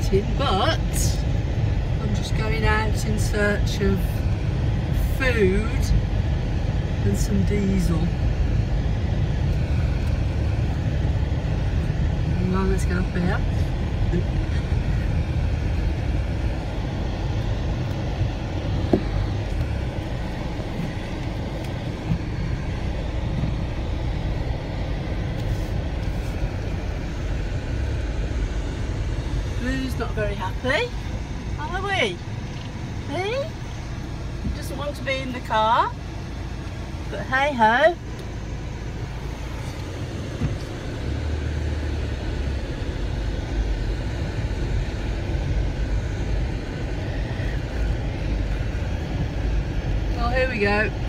eating, but I'm just going out in search of food and some diesel. Well, let's get up here. Blue's not very happy, are we? He doesn't want to be in the car, but hey ho. Well, here we go.